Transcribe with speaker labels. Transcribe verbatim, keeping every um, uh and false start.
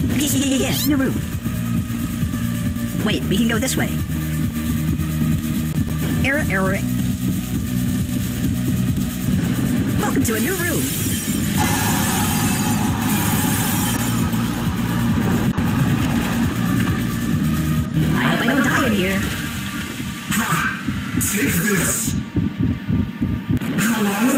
Speaker 1: Yeah, yeah, yeah, yeah, new room. Wait, we can go this way. Error, error. Welcome to a new room. I hope I don't die in here.
Speaker 2: Take this. How long